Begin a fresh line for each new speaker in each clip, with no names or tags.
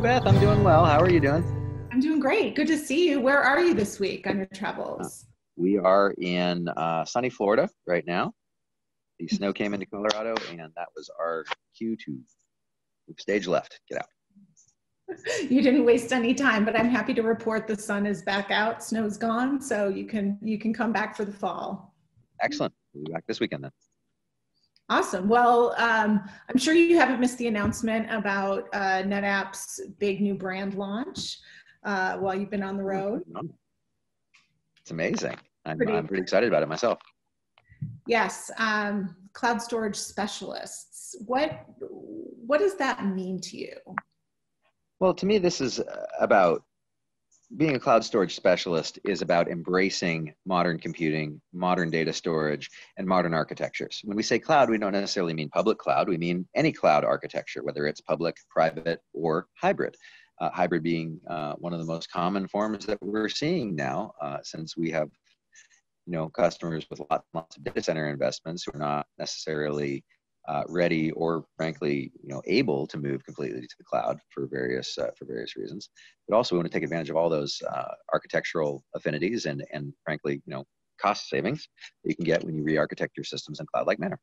Beth. I'm doing well. How are you doing?
I'm doing great. Good to see you. Where are you this week on your
Uh,
travels?
we are in sunny Florida right now. The snow came into Colorado, and that was our cue to move stage left. Get out.
You didn't waste any time, but I'm happy to report the sun is back out, snow's gone, so you can come back for the fall.
Excellent. We'll be back this weekend then.
Awesome. Well, I'm sure you haven't missed the announcement about NetApp's big new brand launch while you've been on the road.
It's amazing.
Pretty
I'm pretty excited about it myself.
Yes, cloud storage specialists. What does that mean to you?
Well, to me, this is about being a cloud storage specialist is about embracing modern computing, modern data storage, and modern architectures. When we say cloud, we don't necessarily mean public cloud. We mean any cloud architecture, whether it's public, private, or hybrid. Hybrid being one of the most common forms that we're seeing now, since we have customers with lots of data center investments who are not necessarily ready or frankly able to move completely to the cloud for various reasons, but also we want to take advantage of all those architectural affinities and frankly cost savings that you can get when you re-architect your systems in cloud-like manner.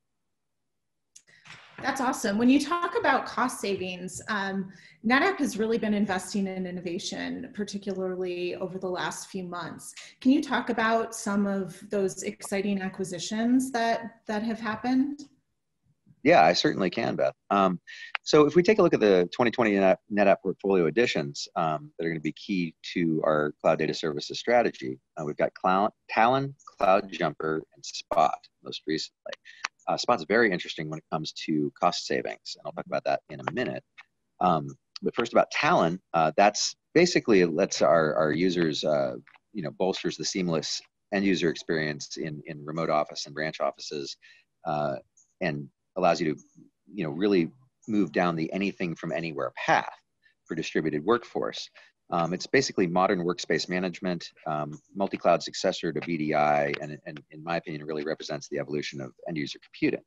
That's awesome. When you talk about cost savings, NetApp has really been investing in innovation, particularly over the last few months. Can you talk about some of those exciting acquisitions that have happened?
Yeah, I certainly can, Beth. So if we take a look at the 2020 NetApp portfolio additions that are going to be key to our cloud data services strategy, we've got Talon, Cloud Jumper, and Spot most recently. Spot's very interesting when it comes to cost savings, and I'll talk about that in a minute. But first about Talon, that's basically lets our users, bolsters the seamless end user experience in remote office and branch offices, and allows you to, really move down the anything from anywhere path for distributed workforce. It's basically modern workspace management, multi-cloud successor to VDI, and in my opinion, it really represents the evolution of end user computing.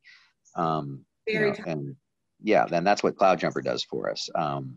And yeah, then that's what Cloud Jumper does for us.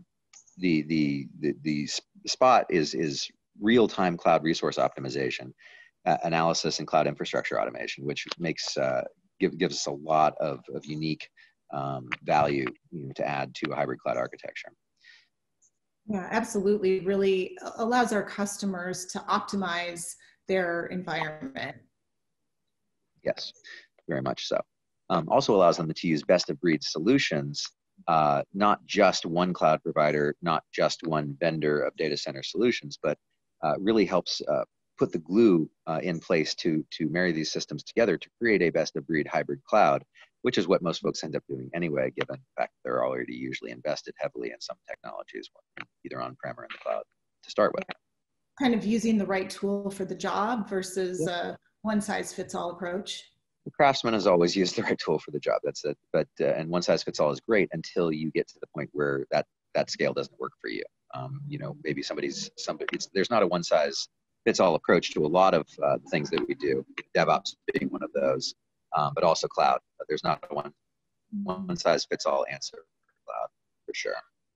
The Spot is real-time cloud resource optimization, analysis, and cloud infrastructure automation, which makes gives us a lot of unique value to add to a hybrid cloud architecture.
Yeah, absolutely. Really allows our customers to optimize their environment.
Yes, very much so. Also allows them to use best of breed solutions, not just one cloud provider, not just one vendor of data center solutions, but really helps put the glue in place to marry these systems together to create a best of breed hybrid cloud, which is what most folks end up doing anyway, given the fact that they're already usually invested heavily in some technologies, either on-prem or in the cloud to start with.
Kind of using the right tool for the job versus a one-size-fits-all approach.
The craftsman has always used the right tool for the job. That's it. But and one-size-fits-all is great until you get to the point where that scale doesn't work for you. Maybe there's not a one-size-fits-all approach to a lot of things that we do, DevOps being one of those, but also cloud. There's not a one-size-fits-all answer for cloud, for sure.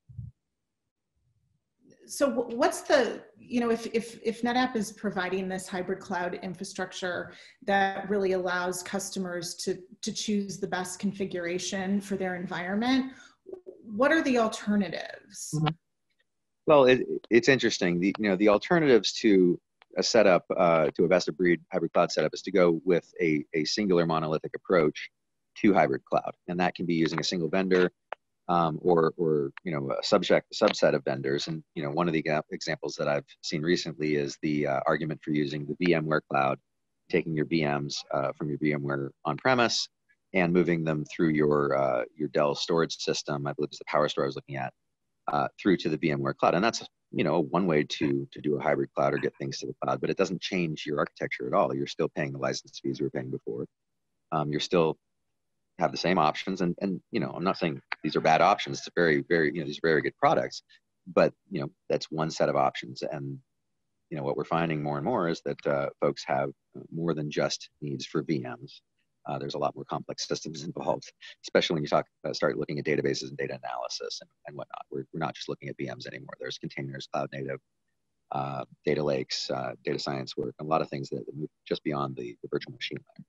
So what's the, if NetApp is providing this hybrid cloud infrastructure that really allows customers to choose the best configuration for their environment, what are the alternatives?
Mm-hmm. Well, it's interesting. The alternatives to a setup, to a best of breed hybrid cloud setup, is to go with a singular monolithic approach to hybrid cloud, and that can be using a single vendor or a subset of vendors. And one of the examples that I've seen recently is the argument for using the VMware cloud, taking your VMs from your VMware on-premise and moving them through your Dell storage system. I believe it's the Power Store I was looking at, through to the VMware cloud. And that's one way to do a hybrid cloud or get things to the cloud, but it doesn't change your architecture at all. You're still paying the license fees you were paying before. You're still have the same options, and I'm not saying these are bad options. It's very, very, these are very good products, but that's one set of options. And what we're finding more and more is that folks have more than just needs for VMs. There's a lot more complex systems involved, especially when you start looking at databases and data analysis and whatnot. We're not just looking at VMs anymore. There's containers, cloud native, data lakes, data science work, a lot of things that move just beyond the virtual machine layer.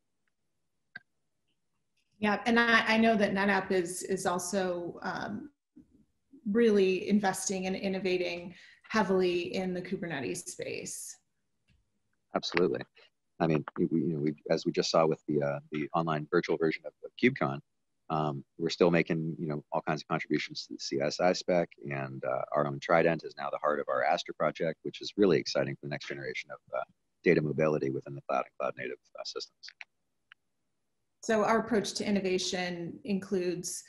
Yeah, and I know that NetApp is also really investing and innovating heavily in the Kubernetes space.
Absolutely. I mean, as we just saw with the online virtual version of KubeCon, we're still making all kinds of contributions to the CSI spec, and our own Trident is now the heart of our Astra project, which is really exciting for the next generation of data mobility within the cloud and cloud native systems.
So our approach to innovation includes,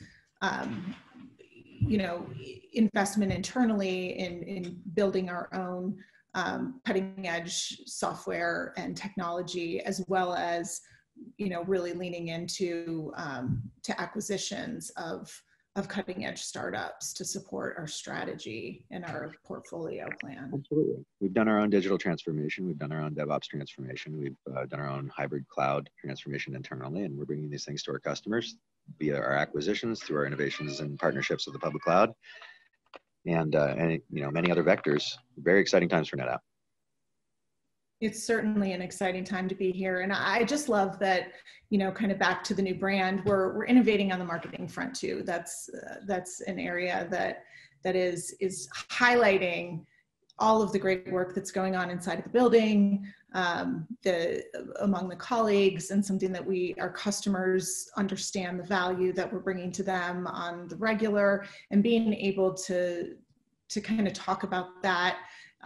investment internally in building our own cutting edge software and technology, as well as really leaning into to acquisitions of cutting edge startups to support our strategy and our portfolio plan.
Absolutely. We've done our own digital transformation. We've done our own DevOps transformation. We've done our own hybrid cloud transformation internally, and we're bringing these things to our customers via our acquisitions, through our innovations and partnerships with the public cloud, and many other vectors. Very exciting times for NetApp.
It's certainly an exciting time to be here. And I just love that, kind of back to the new brand, we're innovating on the marketing front too. That's an area that is highlighting all of the great work that's going on inside of the building, among the colleagues, and something that our customers understand the value that we're bringing to them on the regular, and being able to kind of talk about that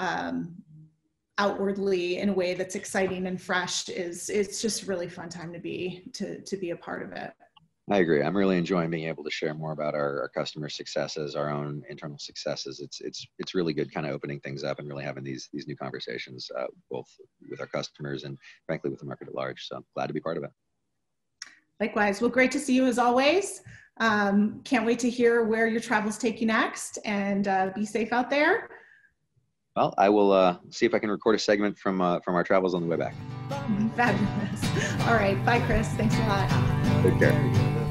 outwardly in a way that's exciting and fresh it's just a really fun time to be a part of it.
I agree. I'm really enjoying being able to share more about our customer successes, our own internal successes. It's really good kind of opening things up and really having these new conversations, both with our customers and frankly with the market at large. So I'm glad to be part of it.
Likewise. Well, great to see you as always. Can't wait to hear where your travels take you next, and be safe out there.
Well, I will see if I can record a segment from our travels on the way back.
Fabulous. All right. Bye, Chris. Thanks a lot.
Take care.